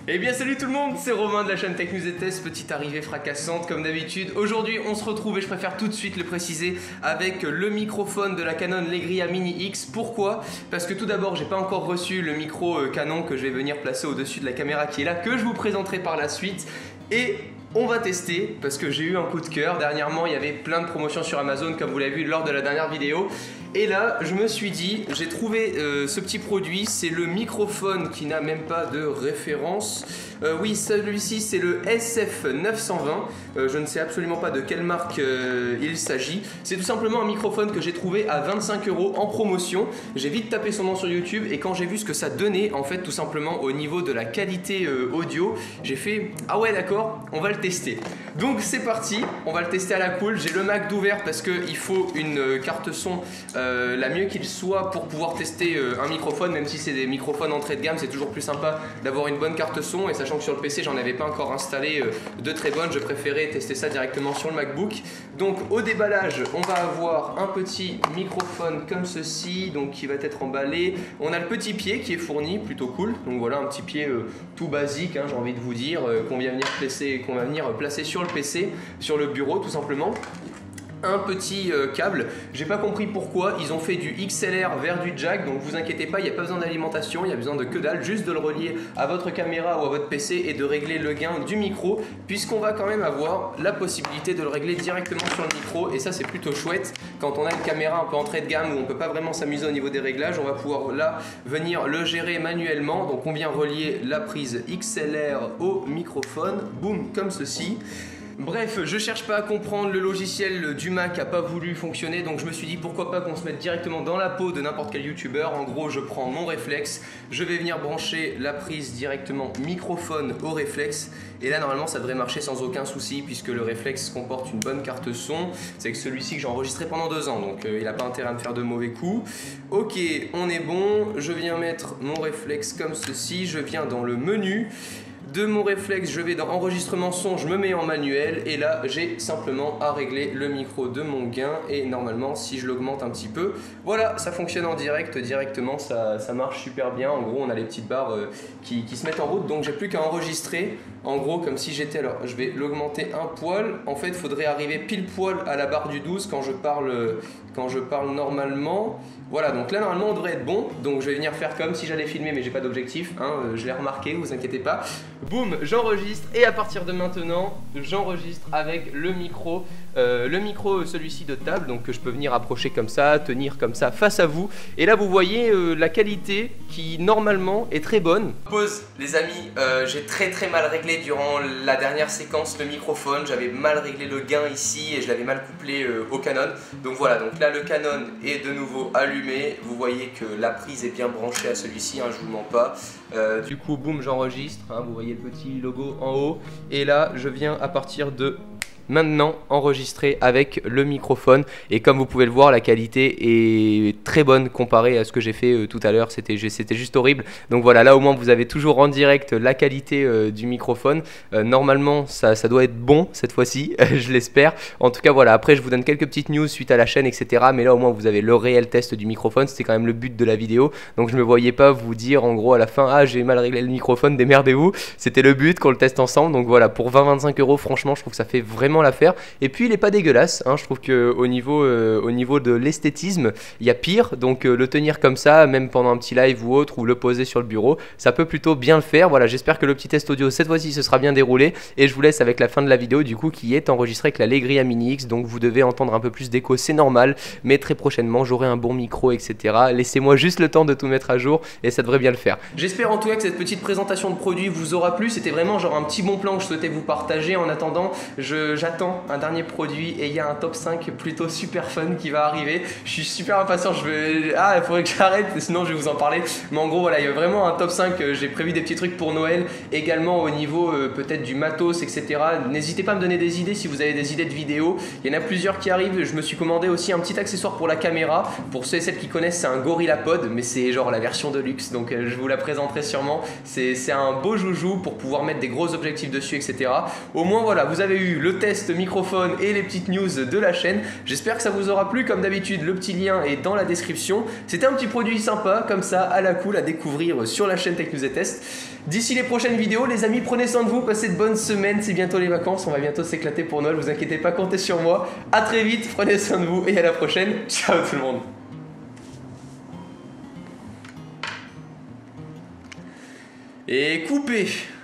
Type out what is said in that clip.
Eh bien salut tout le monde, c'est Romain de la chaîne Tech News et Test, petite arrivée fracassante comme d'habitude. Aujourd'hui on se retrouve et je préfère tout de suite le préciser avec le microphone de la Canon Legria Mini X. Pourquoi? Parce que tout d'abord j'ai pas encore reçu le micro Canon que je vais venir placer au-dessus de la caméra qui est là, que je vous présenterai par la suite. Et on va tester parce que j'ai eu un coup de cœur. Dernièrement il y avait plein de promotions sur Amazon comme vous l'avez vu lors de la dernière vidéo. Et là, je me suis dit, j'ai trouvé ce petit produit, c'est le microphone qui n'a même pas de référence. Oui, celui-ci, c'est le SF920. Je ne sais absolument pas de quelle marque il s'agit. C'est tout simplement un microphone que j'ai trouvé à 25 € en promotion. J'ai vite tapé son nom sur YouTube et quand j'ai vu ce que ça donnait, en fait, tout simplement au niveau de la qualité audio, j'ai fait « Ah ouais, d'accord, on va le tester ». Donc c'est parti, on va le tester à la cool. J'ai le Mac d'ouvert parce qu'il faut une carte son la mieux qu'il soit pour pouvoir tester un microphone, même si c'est des microphones entrée de gamme, c'est toujours plus sympa d'avoir une bonne carte son. Et sachant que sur le PC j'en avais pas encore installé de très bonnes, je préférais tester ça directement sur le MacBook. Donc au déballage, on va avoir un petit microphone comme ceci, donc qui va être emballé. On a le petit pied qui est fourni, plutôt cool. Donc voilà, un petit pied tout basique, hein, j'ai envie de vous dire, qu'on va venir placer sur le PC, sur le bureau tout simplement. Un petit câble, j'ai pas compris pourquoi ils ont fait du XLR vers du jack, donc vous inquiétez pas, il n'y a pas besoin d'alimentation, il y a besoin de que dalle, juste de le relier à votre caméra ou à votre PC et de régler le gain du micro, puisqu'on va quand même avoir la possibilité de le régler directement sur le micro. Et ça c'est plutôt chouette quand on a une caméra un peu entrée de gamme où on peut pas vraiment s'amuser au niveau des réglages. On va pouvoir là venir le gérer manuellement, donc on vient relier la prise XLR au microphone, boum, comme ceci. Bref, je cherche pas à comprendre, le logiciel du Mac a pas voulu fonctionner, donc je me suis dit pourquoi pas qu'on se mette directement dans la peau de n'importe quel youtubeur. En gros, je prends mon réflexe, je vais venir brancher la prise directement microphone au réflexe, et là normalement ça devrait marcher sans aucun souci puisque le réflexe comporte une bonne carte son. C'est que celui-ci que j'ai enregistré pendant 2 ans, donc il n'a pas intérêt à me faire de mauvais coups. Ok, on est bon, je viens mettre mon réflexe comme ceci, je viens dans le menu. De mon réflexe, je vais dans enregistrement son, je me mets en manuel et là j'ai simplement à régler le micro de mon gain et normalement si je l'augmente un petit peu, voilà, ça fonctionne en direct, directement, ça marche super bien. En gros on a les petites barres qui se mettent en route, donc j'ai plus qu'à enregistrer en gros comme si j'étais, alors je vais l'augmenter un poil, en fait il faudrait arriver pile poil à la barre du 12 quand je parle normalement. Voilà, donc là normalement on devrait être bon, donc je vais venir faire comme si j'allais filmer mais j'ai pas d'objectif, hein, je l'ai remarqué, vous inquiétez pas. Boum, j'enregistre et à partir de maintenant j'enregistre avec le micro celui-ci de table, donc que je peux venir approcher comme ça, tenir comme ça face à vous. Et là vous voyez la qualité qui normalement est très bonne. Pause les amis, j'ai très mal réglé durant la dernière séquence le microphone, j'avais mal réglé le gain ici et je l'avais mal couplé au Canon. Donc voilà, donc là le Canon est de nouveau allumé, vous voyez que la prise est bien branchée à celui-ci, hein, je vous mens pas. Du coup boum, j'enregistre, hein, vous voyez le petit logo en haut et là je viens à partir de maintenant enregistré avec le microphone et comme vous pouvez le voir la qualité est très bonne comparée à ce que j'ai fait tout à l'heure, c'était juste horrible. Donc voilà, là au moins vous avez toujours en direct la qualité du microphone. Normalement ça doit être bon cette fois-ci, je l'espère. En tout cas voilà, après je vous donne quelques petites news suite à la chaîne etc, mais là au moins vous avez le réel test du microphone, c'était quand même le but de la vidéo, donc je me voyais pas vous dire en gros à la fin ah j'ai mal réglé le microphone, démerdez-vous, c'était le but qu'on le teste ensemble. Donc voilà, pour 20-25 € franchement je trouve que ça fait vraiment l'affaire. Et puis il est pas dégueulasse, hein. Je trouve que au niveau de l'esthétisme il y a pire, donc le tenir comme ça même pendant un petit live ou autre ou le poser sur le bureau, ça peut plutôt bien le faire. Voilà, j'espère que le petit test audio cette fois-ci se sera bien déroulé et je vous laisse avec la fin de la vidéo du coup qui est enregistrée avec la Legria Mini X, donc vous devez entendre un peu plus d'écho, c'est normal, mais très prochainement j'aurai un bon micro etc. Laissez-moi juste le temps de tout mettre à jour et ça devrait bien le faire. J'espère en tout cas que cette petite présentation de produit vous aura plu, c'était vraiment genre un petit bon plan que je souhaitais vous partager. En attendant, j'attends un dernier produit et il y a un top 5 plutôt super fun qui va arriver. Je suis super impatient, il faudrait que j'arrête sinon je vais vous en parler. Mais en gros voilà, il y a vraiment un top 5, j'ai prévu des petits trucs pour Noël, également au niveau peut-être du matos etc. N'hésitez pas à me donner des idées si vous avez des idées de vidéos, il y en a plusieurs qui arrivent. Je me suis commandé aussi un petit accessoire pour la caméra, pour ceux et celles qui connaissent c'est un GorillaPod, mais c'est genre la version de luxe, donc je vous la présenterai sûrement. C'est un beau joujou pour pouvoir mettre des gros objectifs dessus etc. Au moins voilà, vous avez eu le test tests microphones et les petites news de la chaîne. J'espère que ça vous aura plu. Comme d'habitude, le petit lien est dans la description. C'était un petit produit sympa, comme ça, à la cool, à découvrir sur la chaîne Tech News et Test. D'ici les prochaines vidéos, les amis, prenez soin de vous, passez de bonnes semaines. C'est bientôt les vacances, on va bientôt s'éclater pour Noël. Vous inquiétez pas, comptez sur moi. À très vite, prenez soin de vous et à la prochaine. Ciao tout le monde. Et coupé.